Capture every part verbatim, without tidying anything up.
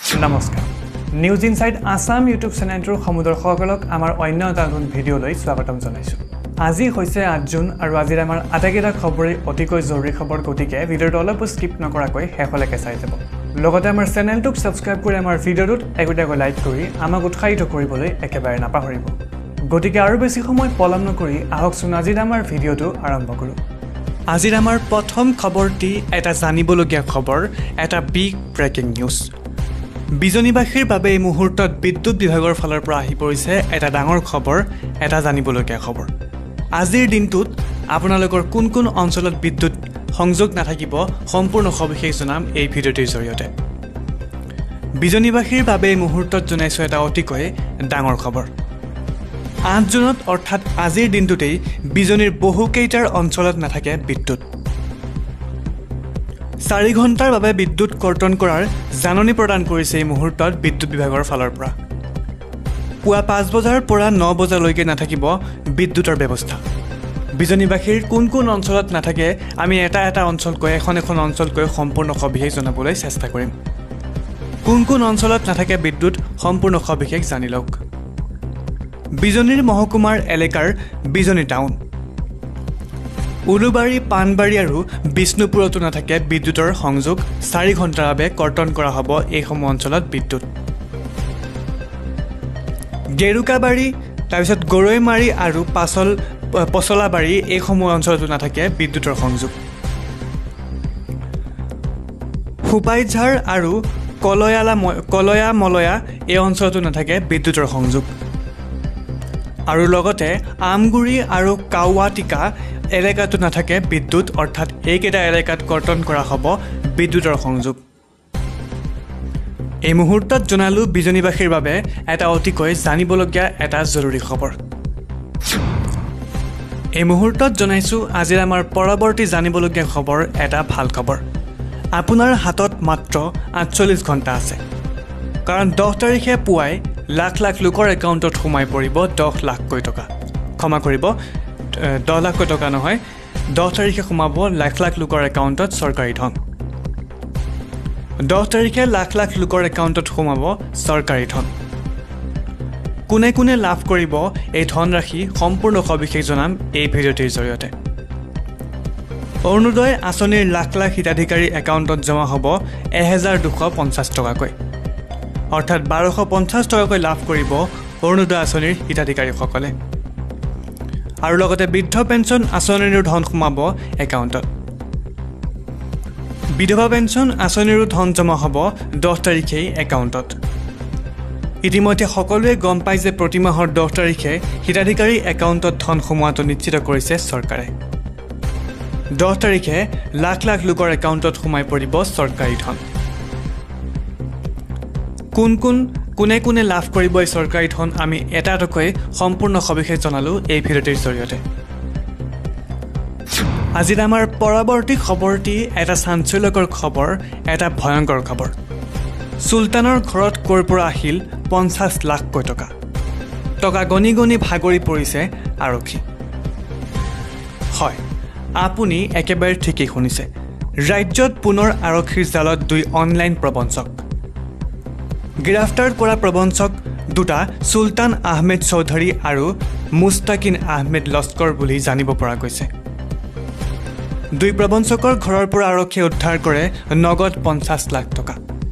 নমস্কাৰ news inside Assam YouTube চেনেলটোৰ সমুদৰ্শকসকলক আমাৰ অন্য এটা নতুন ভিডিঅ'লৈ স্বাগতম জনাইছোঁ আজি হৈছে আঠ জুন আৰু আজিৰ আমাৰ আটাইকেইটা খবৰেই অতিকৈ জৰুৰী খবৰ গতিকে ভিডিঅ'টো অলপ স্কিপ নকৰাকৈ শেষলৈকে চাই যাব লগতে আমাৰ চেনেলটোক সাবস্ক্ৰাইব কৰি আমাৰ ভিডিঅ'টোত একোটাকৈ লাইক কৰি আমাক উৎসাহিত কৰিবলৈ একেবাৰে নাপাহৰিব গতিকে আৰু বেছি সময় পলম নকৰি আহকচোন আজিৰ আমাৰ ভিডিঅ'টো আৰম্ভ কৰোঁ আজিৰ আমাৰ প্ৰথম খবৰটি এটা জানিবলগীয়া খবৰ এটা বিগ ব্ৰেকিং নিউজ বিজনীবাসীৰ বাবে এই মুহূৰ্তত বিদ্যুৎ বিভাগৰ ফালৰ পৰা আহি পৰিছে এটা ডাঙৰ খবৰ এটা জানিবলগীয়া খবৰ আজিৰ দিনটোত আপোনালোকৰ কোন কোন অঞ্চলত বিদ্যুৎ সংযোগ নাথাকিব সম্পূৰ্ণ সবিশেষ জনাম এই ভিডিঅ'টিৰ জৰিয়তে বিজনীবাসীৰ বাবে এই মুহূৰ্তত জনাইছো এটা অতিকৈ ডাঙৰ খবৰ আঠ জুনত অৰ্থাৎ আজিৰ দিনটোতেই বিজনীৰ বহুকেইটাৰ অঞ্চলত নাথাকে বিদ্যুৎ চাৰি ঘণ্টাৰ বাবে বিদ্যুৎ কৰ্তন কৰাৰ জাননী প্ৰদান কৰিছে এই মুহূৰ্তত বিদ্যুৎ বিভাগৰ ফালৰ পৰা পুৱা পাঁচ বজাৰ পৰা ন বজালৈকে নাথাকিব বিদ্যুৎৰ ব্যৱস্থা বিজনীবাসীৰ কোন কোন অঞ্চলত নাথাকে আমি এটা এটা অঞ্চলকৈ এখন এখন অঞ্চলকৈ সম্পূৰ্ণ সবিশেষ জনাবলৈ চেষ্টা কৰিম কোন কোন অঞ্চলত নাথাকে বিদ্যুৎ সম্পূৰ্ণ সবিশেষ জানি লওক বিজনীৰ মহকুমাৰ এলেকাৰ বিজনী টাউন উলুবাৰী পানবাৰী আৰু বিষ্ণুপুৰতো নাথাকে বিদ্যুৎৰ সংযোগ চাৰি ঘণ্টাৰ বাবে কৰ্তন কৰা হ'ব এইসমূহ অঞ্চলত বিদ্যুৎ গেৰুকাবাৰী তাৰপিছত গৰৈমাৰী আৰু পাছল পচলাবাৰী এইসমূহ অঞ্চলতো নাথাকে বিদ্যুৎৰ সংযোগ সুপাইঝাৰ আৰু কলয়ালা কলয়া মলয়া এই অঞ্চলতো নাথাকে বিদ্যুৎৰ সংযোগ আৰু লগতে আমগুৰি আৰু কাৱাটিকা এলেকাটো নাথাকে বিদ্যুৎ অৰ্থাৎ এইকেইটা এলেকাত কৰ্তন কৰা হ'ব বিদ্যুৎৰ সংযোগ এই মুহূৰ্তত জনালো বিজনীবাসীৰ বাবে এটা অতিকৈ জানিবলগীয়া এটা জৰুৰী খবৰ এই মুহূৰ্তত জনাইছোঁ আজিৰ আমাৰ পৰৱৰ্তী জানিবলগীয়া খবৰ এটা ভাল খবৰ আপোনাৰ হাতত মাত্ৰ আঠচল্লিছ ঘণ্টা আছে কাৰণ দহ তাৰিখে পুৱাই লাখ লাখ লোকৰ একাউণ্টত সোমাই পৰিব দহ লাখকৈ টকা ক্ষমা কৰিব দহ লাখকৈ টকা নহয় দহ তাৰিখে সোমাব লাখ লাখ লোকৰ একাউণ্টত চৰকাৰী ধন দহ তাৰিখে লাখ লাখ লোকৰ একাউণ্টত সোমাব চৰকাৰী ধন কোনে কোনে লাভ কৰিব এই ধনৰাশি সম্পূৰ্ণ সবিশেষ জনাম এই ভিডিঅ'টিৰ জৰিয়তে অৰুণোদয় আঁচনিৰ লাখ লাখ হিতাধিকাৰীৰ একাউণ্টত জমা হ'ব এহেজাৰ দুশ পঞ্চাছ টকাকৈ অৰ্থাৎ বাৰশ পঞ্চাছ টকাকৈ লাভ কৰিব অৰুণোদয় আঁচনিৰ হিতাধিকাৰীসকলে আৰু লগতে বৃদ্ধ পেঞ্চন আঁচনিৰো ধন সোমাব একাউণ্টত বিধৱা পেঞ্চন আঁচনিৰো ধন জমা হ'ব দহ তাৰিখেই একাউণ্টত ইতিমধ্যে সকলোৱে গম পায় যে প্ৰতি মাহৰ দহ তাৰিখে হিতাধিকাৰী একাউণ্টত ধন সোমোৱাটো নিশ্চিত কৰিছে চৰকাৰে দহ তাৰিখে লাখ লাখ লোকৰ একাউণ্টত সোমাই পৰিব চৰকাৰী ধন কোন কোন কোনে কোনে লাভ কৰিব এই চৰকাৰী ধন আমি এটা এটাকৈ সম্পূৰ্ণ সবিশেষ জনালোঁ এই ভিডিঅ'টিৰ জৰিয়তে আজিৰ আমাৰ পৰৱৰ্তী খবৰটি এটা চাঞ্চল্যকৰ খবৰ এটা ভয়ংকৰ খবৰ চুলতানৰ ঘৰত ক'ৰ পৰা আহিল পঞ্চাছ লাখকৈ টকা টকা গণি গণি ভাগৰি পৰিছে আৰক্ষী হয় আপুনি একেবাৰে ঠিকেই শুনিছে ৰাজ্যত পুনৰ আৰক্ষীৰ জালত দুই অনলাইন প্ৰবঞ্চক গ্ৰেফতাৰ কৰা প্ৰবঞ্চক দুটা চুলতান আহমেদ চৌধুৰী আৰু মুস্তাকিন আহমেদ লস্কৰ বুলি জানিব পৰা গৈছে দুই প্ৰবঞ্চকৰ ঘৰৰ পৰা আৰক্ষীয়ে উদ্ধাৰ কৰে নগদ পঞ্চাছ লাখ টকা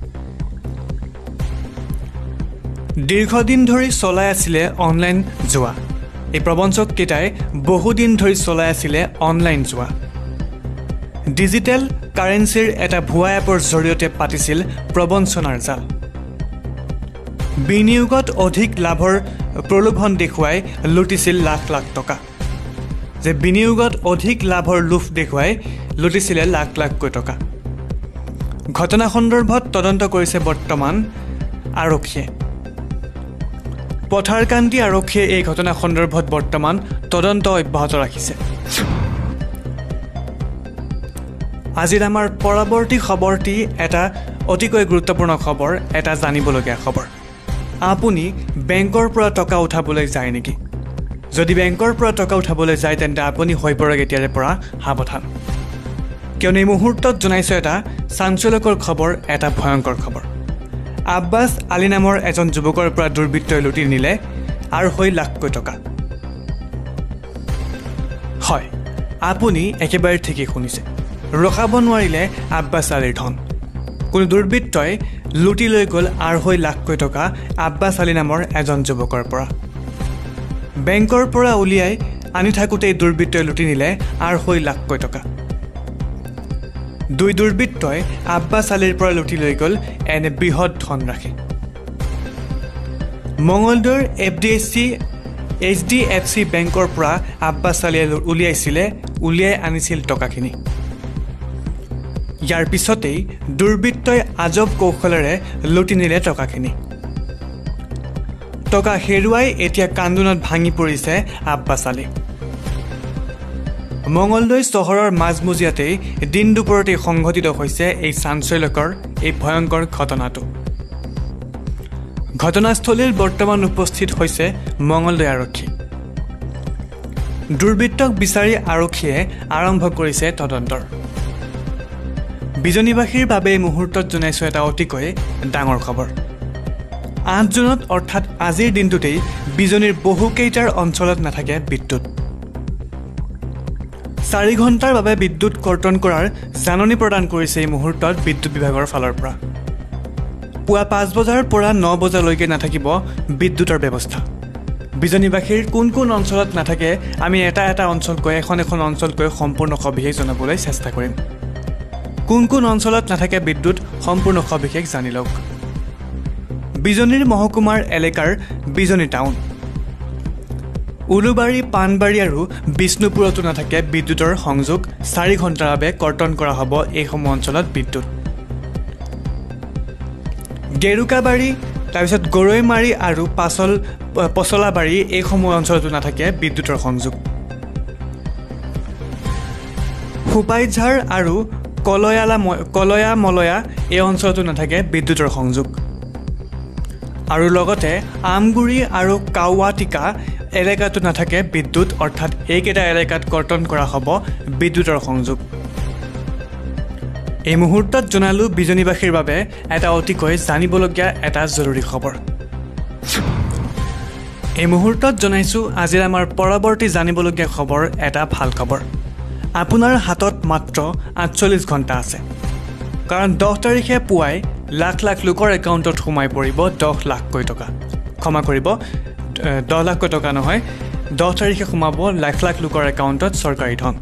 দীৰ্ঘদিন ধৰি চলাই আছিলে অনলাইন জুৱা এই প্ৰবঞ্চককেইটাই বহুদিন ধৰি চলাই আছিলে অনলাইন জুৱা ডিজিটেল কাৰেঞ্চিৰ এটা ভুৱা এপৰ জৰিয়তে পাতিছিল প্ৰবঞ্চনাৰ জাল বিনিয়োগত অধিক লাভৰ প্ৰলোভন দেখুৱাই লুটিছিল লাখ লাখ টকা যে বিনিয়োগত অধিক লাভৰ লোভ দেখুৱাই লুটিছিলে লাখ লাখকৈ টকা ঘটনা সন্দৰ্ভত তদন্ত কৰিছে বৰ্তমান আৰক্ষীয়ে পথাৰকান্দি আৰক্ষীয়ে এই ঘটনা সন্দৰ্ভত বৰ্তমান তদন্ত অব্যাহত ৰাখিছে আজিৰ আমাৰ পৰৱৰ্তী খবৰটি এটা অতিকৈ গুৰুত্বপূৰ্ণ খবৰ এটা জানিবলগীয়া খবৰ আপুনি বেংকৰ পৰা টকা উঠাবলৈ যায় নেকি যদি বেংকৰ পৰা টকা উঠাবলৈ যায় তেন্তে আপুনি হৈ পৰক এতিয়াৰে পৰা সাৱধান কিয়নো এই মুহূৰ্তত জনাইছোঁ এটা চাঞ্চল্যকৰ খবৰ এটা ভয়ংকৰ খবৰ আব্বাছ আলী নামৰ এজন যুৱকৰ পৰা দুৰ্বৃত্তই লুটি নিলে আঢ়ৈ লাখকৈ টকা হয় আপুনি একেবাৰে ঠিকই শুনিছে ৰখাব নোৱাৰিলে আব্বাছ আলীৰ ধন কোনো দুৰ্বৃত্তই লুটি লৈ গ'ল আঢ়ৈ লাখকৈ টকা আব্বাছ আলী নামৰ এজন যুৱকৰ পৰা বেংকৰ পৰা উলিয়াই আনি থাকোঁতে দুৰ্বৃত্তই লুটি নিলে আঢ়ৈ লাখকৈ টকা দুই দুৰ্বৃত্তই আব্বাছ আলীৰ পৰা লুটি লৈ গ'ল এনে বৃহৎ ধনৰাশি মঙলদৈৰ F D S C H D F C বেংকৰ পৰা আব্বাছ আলীয়ে উলিয়াইছিলে উলিয়াই আনিছিল টকাখিনি ইয়াৰ পিছতেই দুৰ্বৃত্তই আজব কৌশলেৰে লুটি নিলে টকাখিনি টকা হেৰুৱাই এতিয়া কান্দোনত ভাঙি পৰিছে আব্বাছ আলী মঙলদৈ চহৰৰ মাজমজিয়াতেই দিন দুপৰতে সংঘটিত হৈছে এই চাঞ্চল্যকৰ এই ভয়ংকৰ ঘটনাটো ঘটনাস্থলীৰ বৰ্তমান উপস্থিত হৈছে মঙলদৈ আৰক্ষী দুৰ্বৃত্তক বিচাৰি আৰক্ষীয়ে আৰম্ভ কৰিছে তদন্তৰ বিজনীবাসীৰ বাবে এই মুহূৰ্তত জনাইছো এটা অতিকৈ ডাঙৰ খবৰ আঠ জুনত অৰ্থাৎ আজিৰ দিনটোতেই বিজনীৰ বহুকেইটাৰ অঞ্চলত নাথাকে বিদ্যুৎ চাৰি ঘণ্টাৰ বাবে বিদ্যুৎ কৰ্তন কৰাৰ জাননী প্ৰদান কৰিছে এই মুহূৰ্তত বিদ্যুৎ বিভাগৰ ফালৰ পৰা পুৱা পাঁচ বজাৰ পৰা ন বজালৈকে নাথাকিব বিদ্যুতৰ ব্যৱস্থা বিজনীবাসীৰ কোন কোন অঞ্চলত নাথাকে আমি এটা এটা অঞ্চলকৈ এখন এখন অঞ্চলকৈ সম্পূৰ্ণ সবিশেষ জনাবলৈ চেষ্টা কৰিম কোন কোন অঞ্চলত নাথাকে বিদ্যুৎ সম্পূৰ্ণ সবিশেষ জানি লওক বিজনীৰ মহকুমাৰ এলেকাৰ বিজনী টাউন উলুবাৰী পানবাৰী আৰু বিষ্ণুপুৰতো নাথাকে বিদ্যুতৰ সংযোগ চাৰি ঘণ্টাৰ বাবে কৰ্তন কৰা হ'ব এইসমূহ অঞ্চলত বিদ্যুৎ গেৰুকাবাৰী তাৰপিছত গৰৈমাৰী আৰু পাচল পচলাবাৰী এইসমূহ অঞ্চলতো নাথাকে বিদ্যুতৰ সংযোগ সুপাইঝাৰ আৰু কলয়ালা কলয়া মলয়া এই অঞ্চলতো নাথাকে বিদ্যুতৰ সংযোগ আৰু লগতে আমগুৰি আৰু কাৱাটিকা এলেকাটো নাথাকে বিদ্যুৎ অৰ্থাৎ এইকেইটা এলেকাত কৰ্তন কৰা হ'ব বিদ্যুতৰ সংযোগ এই মুহূৰ্তত জনালো বিজনীবাসীৰ বাবে এটা অতিকৈ জানিবলগীয়া এটা জৰুৰী খবৰ এই মুহূৰ্তত জনাইছো আজিৰ আমাৰ পৰৱৰ্তী জানিবলগীয়া খবৰ এটা ভাল খবৰ আপোনাৰ হাতত মাত্ৰ আঠচল্লিছ ঘণ্টা আছে কাৰণ দহ তাৰিখে পুৱাই লাখ লাখ লোকৰ একাউণ্টত সোমাই পৰিব দহ লাখকৈ টকা ক্ষমা কৰিব দহ লাখকৈ টকা নহয় দহ তাৰিখে সোমাব লাখ লাখ লোকৰ একাউণ্টত চৰকাৰী ধন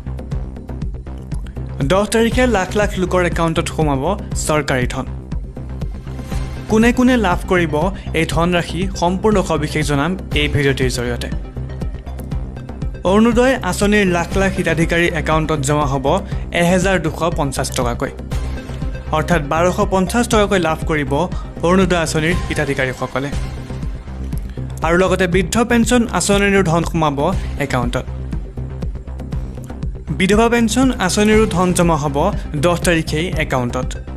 দহ তাৰিখে লাখ লাখ লোকৰ একাউণ্টত সোমাব চৰকাৰী ধন কোনে কোনে লাভ কৰিব এই ধনৰাশি সম্পূৰ্ণ সবিশেষ জনাম এই ভিডিঅ'টিৰ জৰিয়তে অৰুণোদয় আঁচনিৰ লাখ লাখ হিতাধিকাৰীৰ একাউণ্টত জমা হ'ব এহেজাৰ দুশ পঞ্চাছ টকাকৈ অৰ্থাৎ বাৰশ পঞ্চাছ টকাকৈ লাভ কৰিব অৰুণোদয় আঁচনিৰ হিতাধিকাৰীসকলে আৰু লগতে বৃদ্ধ পেঞ্চন আঁচনিৰো ধন সোমাব একাউণ্টত বিধৱা পেঞ্চন আঁচনিৰো ধন জমা হ'ব দহ তাৰিখেই একাউণ্টত